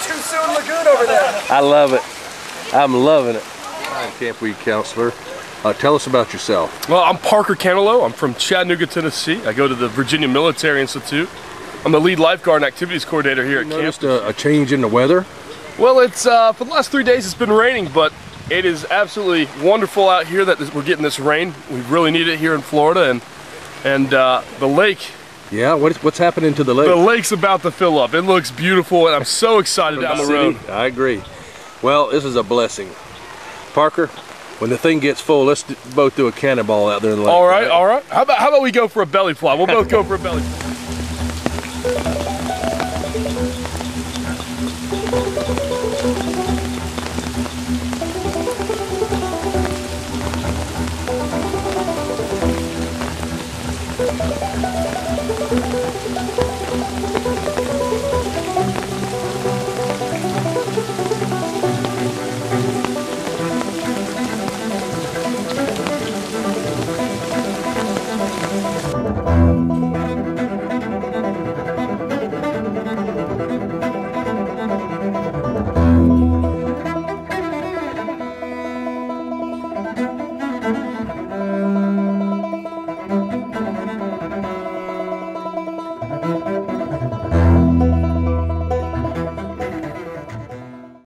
Too Soon Lagoon over there. I love it. I'm loving it. I'm Camp Weed Counselor. Tell us about yourself. Well, I'm Parker Canelo. I'm from Chattanooga, Tennessee. I go to the Virginia Military Institute. I'm the lead lifeguard and activities coordinator here at camp. Noticed a change in the weather? Well, it's for the last 3 days it's been raining, but it is absolutely wonderful out here that we're getting this rain. We really need it here in Florida, and the lake. Yeah, what's happening to the lake? The lake's about to fill up. It looks beautiful, and I'm so excited down the road. I agree. Well, this is a blessing. Parker, when the thing gets full, let's both do a cannonball out there in the lake. All right, all right. How about we go for a belly fly? We'll both go for a belly fly.